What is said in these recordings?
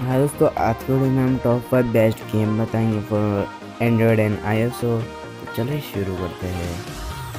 हाँ दोस्तों, आज के वीडियो में हम टॉप 5 बेस्ट गेम बताएंगे फॉर एंड्रॉयड एंड iOS। तो चलिए शुरू करते हैं।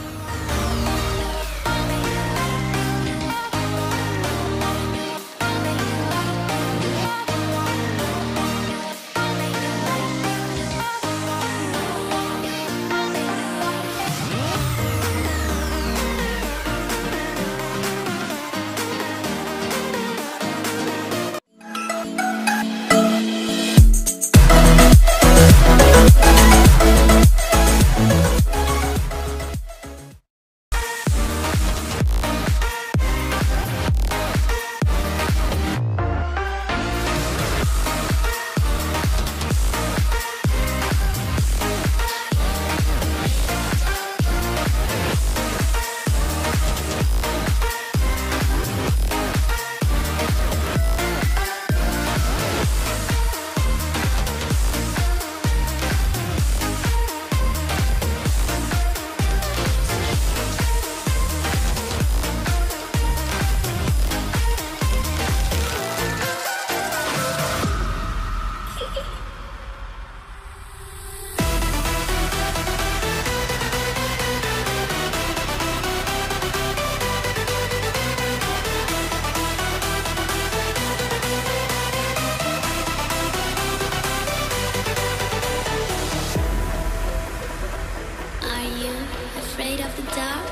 Are you afraid of the dark?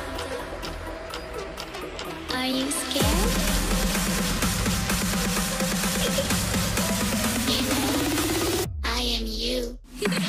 Are you scared? I am you.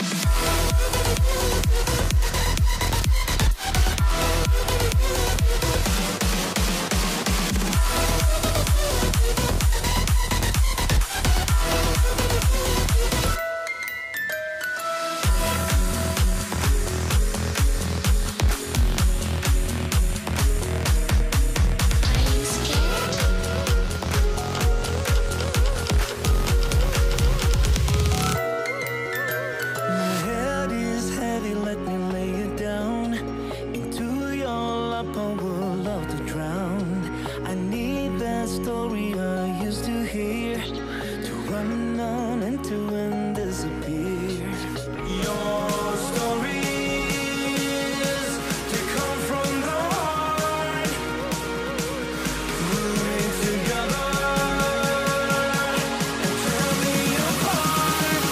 Story I used to hear, to run on and to and disappear. Your stories to come from the heart, moving together and tear me apart.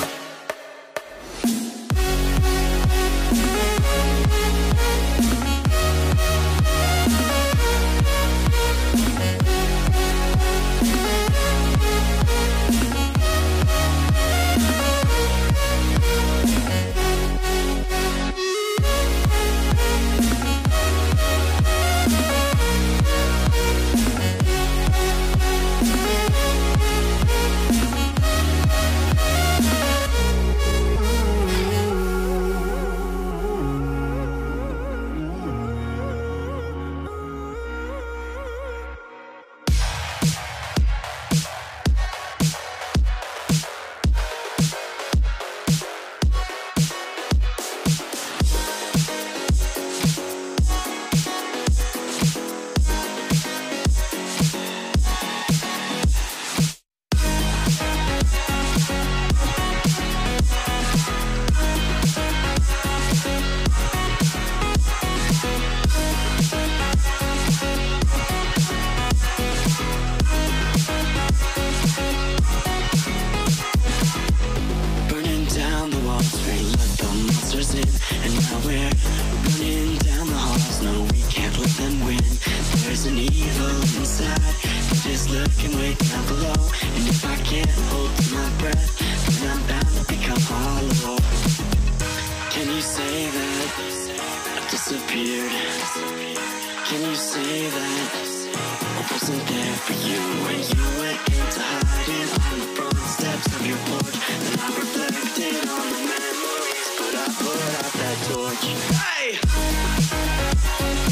And now we're running down the halls. No, we can't let them win. There's an evil inside, just looking way down below. And if I can't hold my breath, then I'm bound to become hollow. Can you say that I've disappeared? Can you say that I wasn't there for you when you went into hiding on the front steps of your porch? And I reflected on the memories, but I put out that torch. Hey!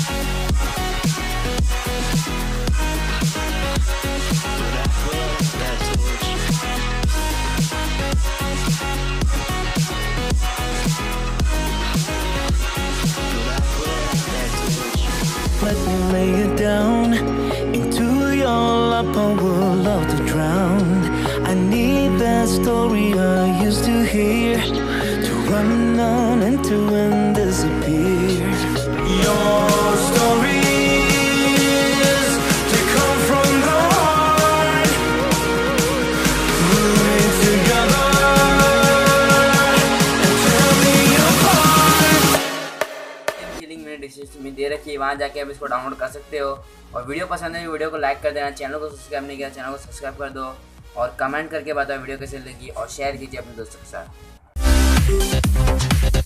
But I put out that that story I used to hear, to run on and to end disappear. Your stories, they come from the heart, moving together and tear me apart. Link मैंने description में दे रखी है, वहाँ जाके आप इसको download कर सकते हो। और वीडियो पसंद है वीडियो को लाइक कर देना, चैनल को सब्सक्राइब नहीं किया चैनल को सब्सक्राइब कर दो, और कमेंट करके बताओ वीडियो कैसे लगी, और शेयर कीजिए अपने दोस्तों के साथ।